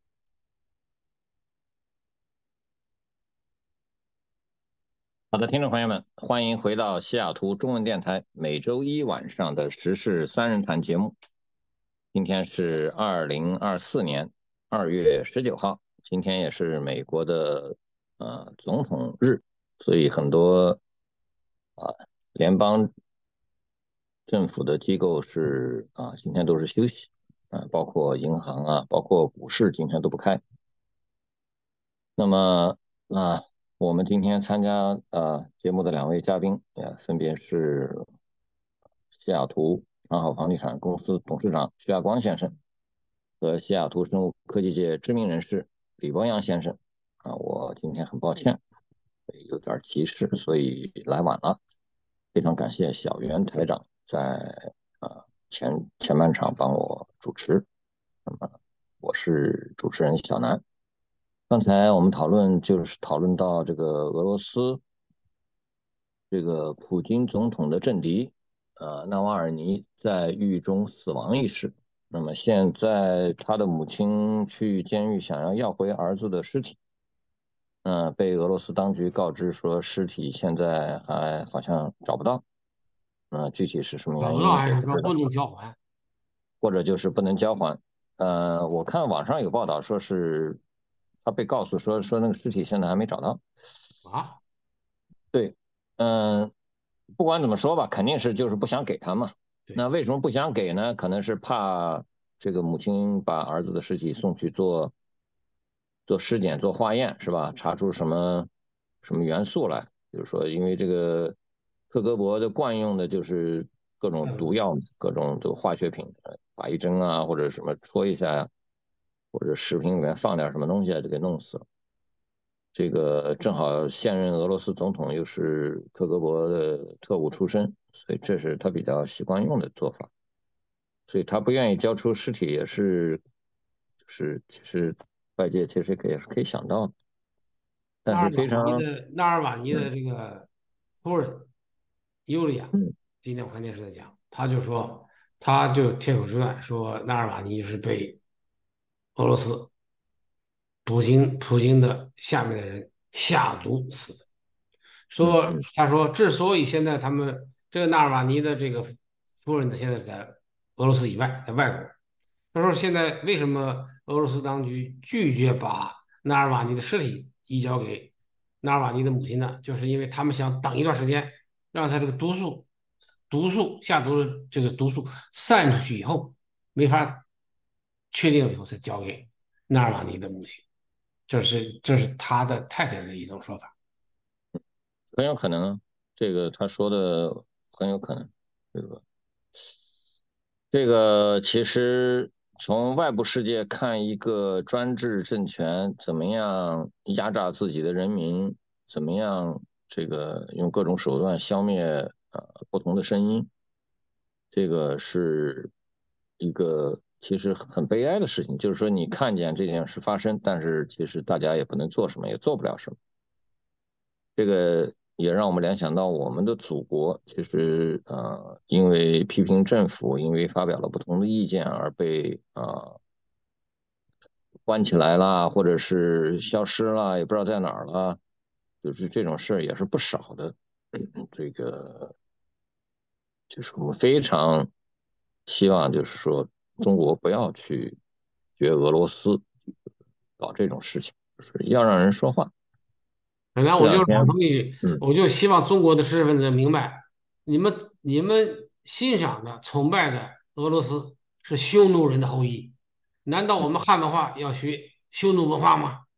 Speaker 6: 好的，听众朋友们，欢迎回到西雅图中文电台每周一晚上的时事三人谈节目。今天是二零二四年二月十九号，今天也是美国的呃总统日，所以很多啊联邦政府的机构是啊今天都是休息啊，包括银行啊，包括股市今天都不开。那么啊。我们今天参加呃节目的两位嘉宾，呃，分别是西雅图长好房地产公司董事长徐亚光先生和西雅图生物科技界知名人士李博洋先生。啊，我今天很抱歉，有点急事，所以来晚了。非常感谢小袁台长在呃前前半场帮我主持。那么我是主持人小南。刚才我们讨论就是讨论到这个俄罗斯这个普京总统的政敌呃纳瓦尔尼在狱中死亡一事。那么现在他的母亲去监狱想要要回儿子的尸体，呃被俄罗斯当局告知说尸体现在还好像找不到，呃具体是什么原因
Speaker 3: 找不到还是
Speaker 6: 我不知道，
Speaker 3: 说不能交还？
Speaker 6: 或者就是不能交还。呃我看网上有报道说是他被告诉说说那个尸体现在还没找到
Speaker 3: 啊？
Speaker 6: 对，嗯，不管怎么说吧，肯定是就是不想给他嘛。那为什么不想给呢？可能是怕这个母亲把儿子的尸体送去做做尸检、做化验，是吧？查出什么什么元素来，比如说，因为这个克格勃的惯用的就是各种毒药，各种的化学品，打一针啊，或者什么戳一下呀、啊。或者食品里面放点什么东西啊，就给弄死了。这个正好现任俄罗斯总统又是克格勃的特务出身，所以这是他比较习惯用的做法。所以他不愿意交出尸体，也是就是其实外界其实可以也是可以想到的。但是非常
Speaker 3: 纳尔瓦尼的纳尔瓦尼的这个夫人尤利亚，
Speaker 6: 嗯，
Speaker 3: 今天我看电视在讲，他就说，他就铁口直断说纳尔瓦尼是被俄罗斯普京普京的下面的人下毒死的。说他说，之所以现在他们这个纳尔瓦尼的这个夫人呢，现在在俄罗斯以外，在外国。他说现在为什么俄罗斯当局拒绝把纳尔瓦尼的尸体移交给纳尔瓦尼的母亲呢？就是因为他们想等一段时间，让他这个毒素毒素下毒的这个毒素散出去以后，没法确定了以后再交给纳尔瓦尼的母亲。这是这是他的太太的一种说法。
Speaker 6: 很有可能，这个他说的很有可能，这个这个其实从外部世界看，一个专制政权怎么样压榨自己的人民，怎么样这个用各种手段消灭呃不同的声音，这个是一个其实很悲哀的事情。就是说，你看见这件事发生，但是其实大家也不能做什么，也做不了什么。这个也让我们联想到我们的祖国，其实呃，因为批评政府，因为发表了不同的意见而被啊、呃、关起来了，或者是消失了，也不知道在哪儿了，就是这种事也是不少的。嗯，这个就是我们非常希望，就是说中国不要去学俄罗斯搞这种事情，就是要让人说话。
Speaker 3: 本来我就是补充一句，我就希望中国的知识分子明白，你们你们欣赏的、崇拜的俄罗斯是匈奴人的后裔，难道我们汉文化要学匈奴文化吗？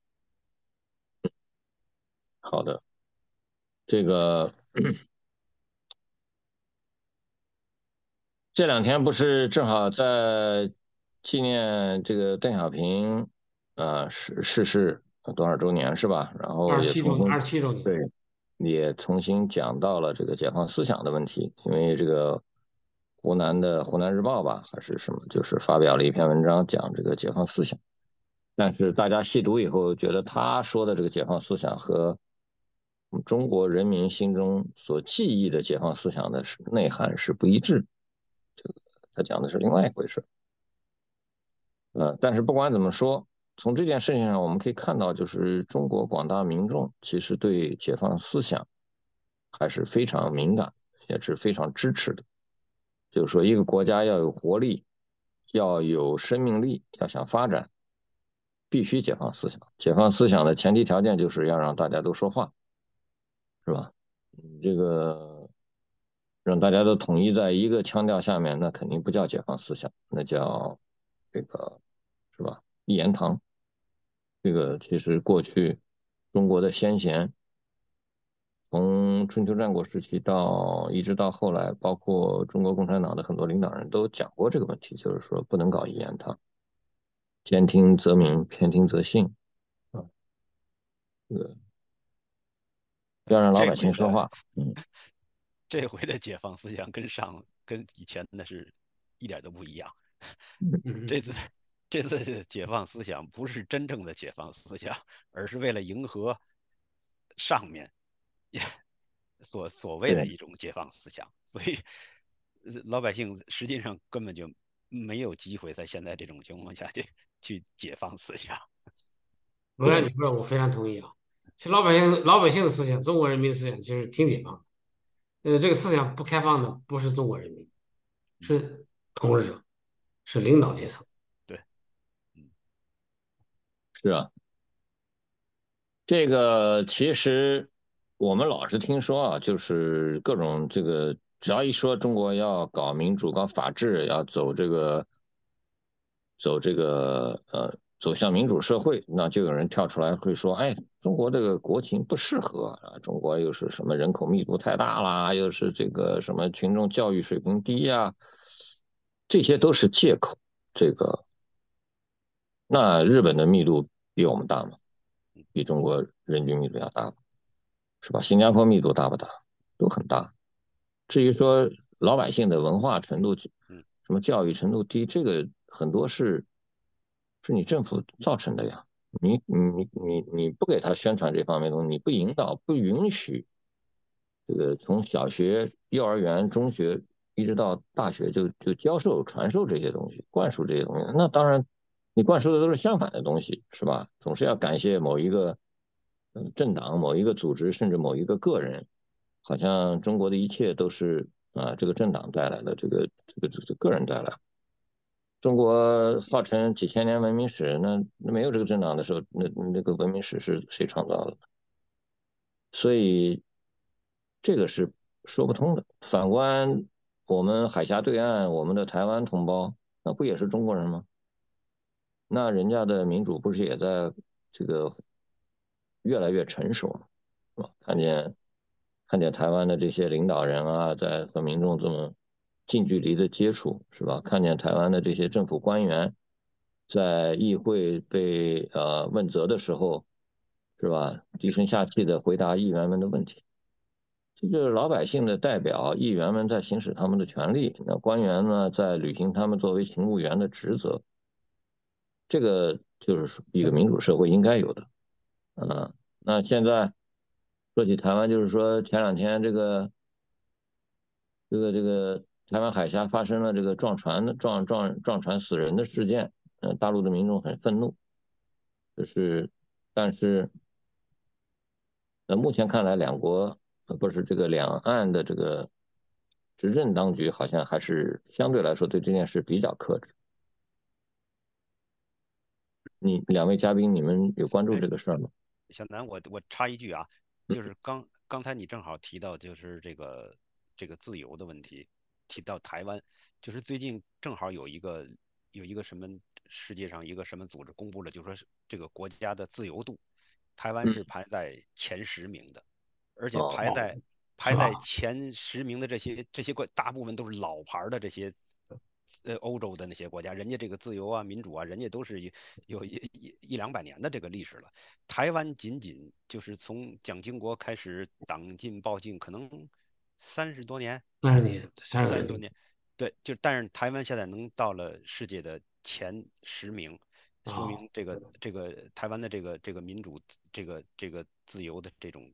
Speaker 6: 好的，这个这两天不是正好在纪念这个邓小平呃逝逝世多少周年是吧？然后也重新
Speaker 3: 二十七周年，
Speaker 6: 对，也重新讲到了这个解放思想的问题。因为这个湖南的湖南日报吧还是什么，就是发表了一篇文章讲这个解放思想。但是大家细读以后，觉得他说的这个解放思想和
Speaker 11: 我们中国人民心中所记忆的解放思想的内涵是不一致，这个他讲的是另外一回事。呃，但是不管怎么说，从这件事情上我们可以看到，就是中国广大民众其实对解放思想还是非常敏感，也是非常支持的。就是说，一个国家要有活力，要有生命力，要想发展，必须解放思想。解放思想的前提条件就是要让大家都说话，是吧？这个让大家都统一在一个腔调下面，那肯定不叫解放思想，那叫这个是吧？一言堂。这个其实过去中国的先贤，从春秋战国时期到一直到后来，包括中国共产党的很多领导人都讲过这个问题，就是说不能搞一言堂，兼听则明，偏听则信啊，这个要让老百姓说话。嗯，
Speaker 4: 这回的解放思想跟上跟以前的是一点都不一样。这次这次的解放思想不是真正的解放思想，而是为了迎合上面所所谓的一种解放思想，所以老百姓实际上根本就没有机会在现在这种情况下去去解放思想。
Speaker 3: 我按你说，我非常同意啊。其实老百姓老百姓的思想，中国人民的思想其实挺解放的。呃，这个思想不开放的不是中国人民，是统治者，是领导阶层。
Speaker 4: 对，
Speaker 11: 嗯，是啊。这个其实我们老是听说啊，就是各种这个，只要一说中国要搞民主、搞法治，要走这个走这个呃走向民主社会，那就有人跳出来会说，哎，中国这个国情不适合啊，中国又是什么人口密度太大啦，又是这个什么群众教育水平低呀，这些都是借口。这个，那日本的密度比我们大吗？比中国人均密度要大，是吧？新加坡密度大不大？都很大。至于说老百姓的文化程度，什么教育程度低，这个很多是是你政府造成的呀。你你你你不给他宣传这方面的东西，你不引导，不允许这个从小学、幼儿园、中学一直到大学就就教授、传授这些东西，灌输这些东西，那当然。你灌输的都是相反的东西，是吧？总是要感谢某一个政党、某一个组织，甚至某一个个人，好像中国的一切都是啊这个政党带来的，这个这个这个个人带来。中国号称几千年文明史，那那没有这个政党的时候，那那个文明史是谁创造的？所以这个是说不通的。反观我们海峡对岸，我们的台湾同胞，那不也是中国人吗？那人家的民主不是也在这个越来越成熟吗？是吧？看见看见台湾的这些领导人啊，在和民众这么近距离的接触，是吧？看见台湾的这些政府官员在议会被呃问责的时候，是吧？低声下气的回答议员们的问题，这就是老百姓的代表，议员们在行使他们的权利，那官员呢在履行他们作为勤务员的职责。这个就是一个民主社会应该有的，嗯，那现在说起台湾，就是说前两天这个这个这个台湾海峡发生了这个撞船的撞撞撞船死人的事件，嗯、呃，大陆的民众很愤怒，就是但是呃目前看来，两国呃不是这个两岸的这个执政当局好像还是相对来说对这件事比较克制。你两位嘉宾，你们有关注这个事儿吗？
Speaker 4: 小南，我我插一句啊，就是刚刚才你正好提到就是这个这个自由的问题，提到台湾，就是最近正好有一个有一个什么世界上一个什么组织公布了，就说是这个国家的自由度，台湾是排在前十名的，而且排在排在前十名的这些这些国大部分都是老牌的这些。呃，欧洲的那些国家，人家这个自由啊、民主啊，人家都是有一一一两百年的这个历史了。台湾仅仅就是从蒋经国开始党禁报禁，可能三十多年，
Speaker 3: 三十年，
Speaker 4: 三十多年，对，就但是台湾现在能到了世界的前十名，说明这个这个台湾的这个这个民主、这个这个自由的这种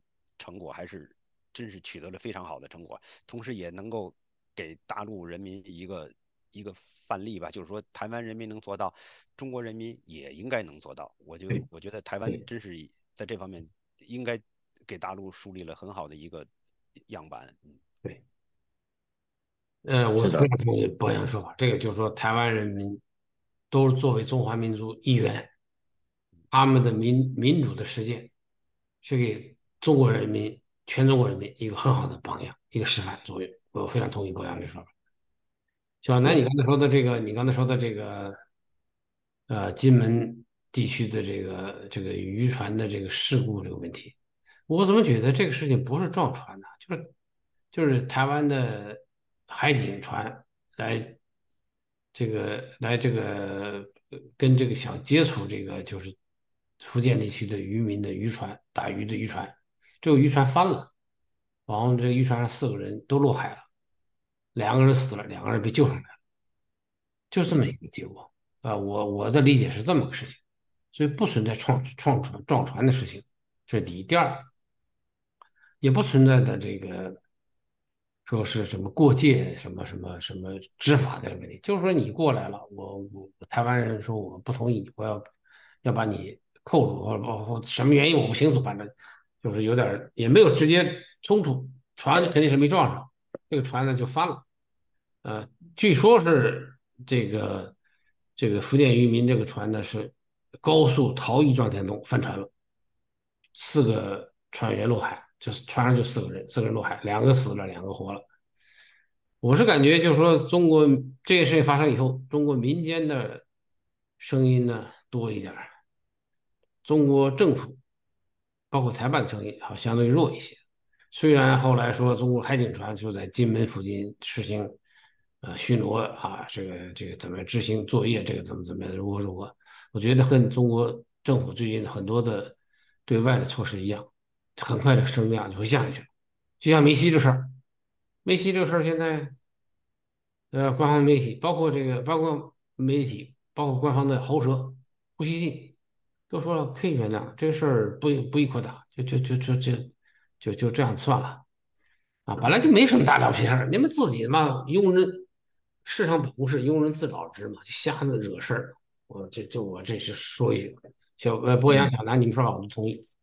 Speaker 4: 成果还是真是取得了非常好的成果，同时也能够给大陆人民一个一个范例吧，就是说台湾人民能做到，中国人民也应该能做到。我就我觉得台湾真是在这方面应该给大陆树立了很好的一个样板。嗯，
Speaker 3: 对。呃，我非常同意博洋说法，这个就是说台湾人民都是作为中华民族一员，他们的民民主的实践是给中国人民、全中国人民一个很好的榜样，一个示范作用。我非常同意博洋的说法。小南，你刚才说的这个，你刚才说的这个，呃，金门地区的这个这个渔船的这个事故这个问题，我怎么觉得这个事情不是撞船呢？就是就是台湾的海警船来这个来这个跟这个想接触这个就是福建地区的渔民的渔船打鱼的渔船，这个渔船翻了，然后这个渔船上四个人都落海了，两个人死了，两个人被救上来了，就这么一个结果啊！我我的理解是这么个事情，所以不存在撞撞船撞船的事情，这是第一。第二，也不存在的这个说是什么过界什么什么什么执法的问题，就是说你过来了，我我台湾人说我不同意，我要要把你扣住，或或什么原因我不清楚，反正就是有点也没有直接冲突，船肯定是没撞上，这个船呢就翻了。呃，据说是这个这个福建渔民这个船呢是高速逃逸状态中翻船了，四个船员落海。就是船上就四个人，四个人落海，两个死了，两个活了。我是感觉，就是说，中国这件事情发生以后，中国民间的声音呢多一点，中国政府包括台湾的声音好相对弱一些。虽然后来说中国海警船就在金门附近实行呃巡逻啊，这个这个怎么执行作业，这个怎么怎么样如何如何，我觉得和中国政府最近很多的对外的措施一样。很快的声量就会降下去，就像梅西这事儿，梅西这个事儿现在，呃，官方媒体包括这个，包括媒体，包括官方的喉舌、呼吸器，都说了可以原谅，这事儿不不宜扩大，就就就就就就就这样算了，啊，本来就没什么大了不起的事儿，你们自己嘛，庸人世上本无事，庸人自扰之嘛，就瞎惹事儿。我这就我这是说一句，小呃博洋、小南，你们说吧，我都同意。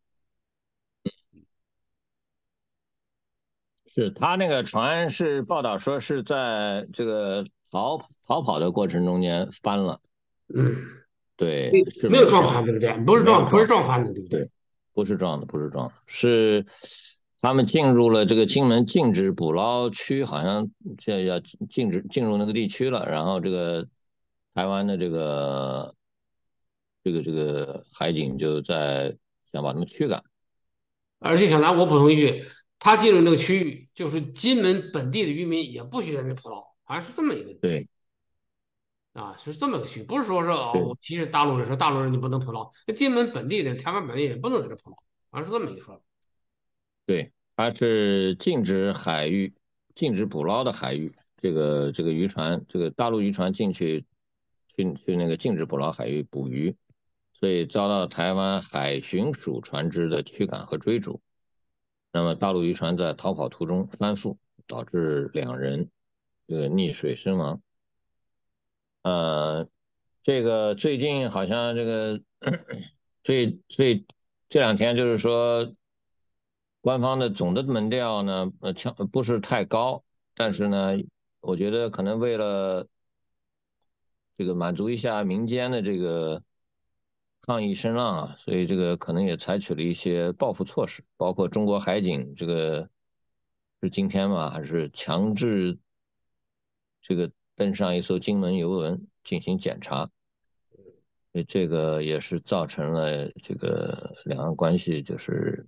Speaker 11: 是他那个船是报道说是在这个逃逃跑的过程中间翻了，
Speaker 3: 嗯，
Speaker 11: 对，是
Speaker 3: 没有撞翻，对不对？不是撞，不是撞翻的，对不对？
Speaker 11: 不是撞的，不是撞的，是他们进入了这个金门禁止捕捞区，好像这要禁止进入那个地区了，然后这个台湾的这个这个这个海警就在想把他们驱赶。
Speaker 3: 而且小南，我补充一句。他进入那个区域，就是金门本地的渔民也不许在那捕捞，好像是这么一个
Speaker 11: 对，
Speaker 3: 啊，是这么个区域，不是说是哦，我歧视大陆人，说大陆人你不能捕捞，那金门本地的、台湾本地人不能在这捕捞，好像是这么一个说法。
Speaker 11: 对，它是禁止海域、禁止捕捞的海域，这个这个渔船，这个大陆渔船进去去去那个禁止捕捞海域捕鱼，所以遭到台湾海巡署船只的驱赶和追逐。那么大陆渔船在逃跑途中翻覆，导致两人这个溺水身亡。呃，这个最近好像这个最最这两天就是说，官方的总的门调呢，呃，强不是太高，但是呢，我觉得可能为了这个满足一下民间的这个抗议声浪啊，所以这个可能也采取了一些报复措施，包括中国海警这个是今天嘛，还是强制这个登上一艘金门邮轮进行检查，所以这个也是造成了这个两岸关系就是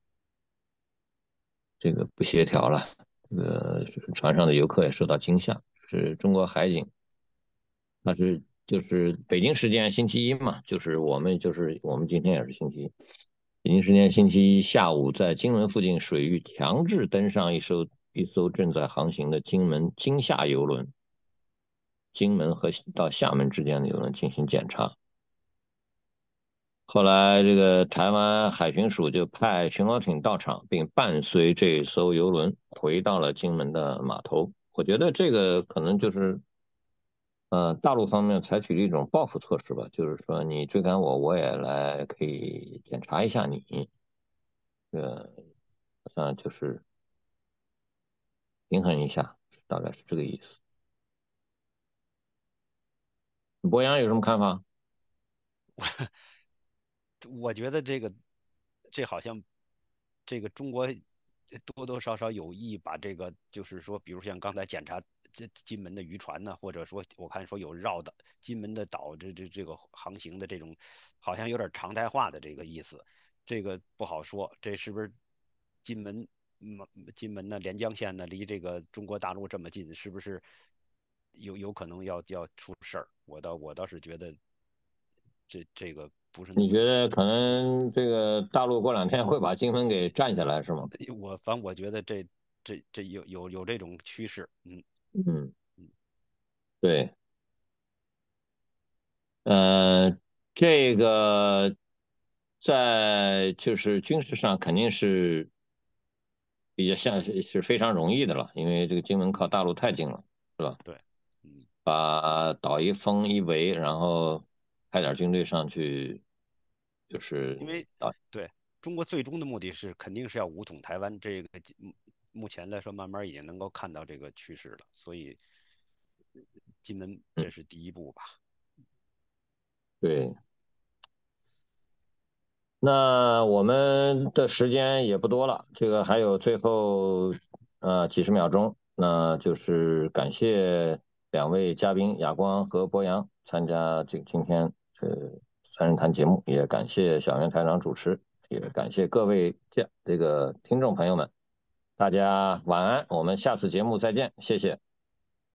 Speaker 11: 这个不协调了，这个船上的游客也受到惊吓，是中国海警，它是。就是北京时间星期一嘛，就是我们就是我们今天也是星期一，北京时间星期一下午在金门附近水域强制登上一艘一艘正在航行的金门金厦邮轮，金门和到厦门之间的邮轮进行检查。 后来这个台湾海巡署就派巡逻艇到场，并伴随这艘游轮回到了金门的码头。我觉得这个可能就是，呃，大陆方面采取的一种报复措施吧，就是说你追赶我，我也来可以检查一下你，呃，好像就是平衡一下，大概是这个意思。博洋有什么看法？
Speaker 4: 我觉得这个这好像这个中国多多少少有意把这个，就是说，比如像刚才检查这金门的渔船呢，或者说我看说有绕的金门的岛这这这个航行的这种，好像有点常态化的这个意思，这个不好说，这是不是金门？嗯，金门呢，连江县呢，离这个中国大陆这么近，是不是有有可能要要出事儿？我倒我倒是觉得这这个不是那么。
Speaker 11: 你觉得可能这个大陆过两天会把金门给占下来是吗？
Speaker 4: 我反正我觉得这这这有有有这种趋势，嗯
Speaker 11: 嗯，对，呃，这个在就是军事上肯定是比较像是是非常容易的了，因为这个金门靠大陆太近了，是吧？
Speaker 4: 对，嗯，
Speaker 11: 把岛一封一围，然后派点军队上去，就是
Speaker 4: 因为
Speaker 11: 啊，
Speaker 4: 对中国最终的目的是肯定是要武统台湾，这个目前来说慢慢已经能够看到这个趋势了，所以金门
Speaker 11: 嗯，
Speaker 4: 这是第一步吧。
Speaker 11: 对。那我们的时间也不多了，这个还有最后呃几十秒钟，那就是感谢两位嘉宾亚光和博洋参加这今天这三人谈节目，也感谢小袁台长主持，也感谢各位这这个听众朋友们，大家晚安，我们下次节目再见，谢谢。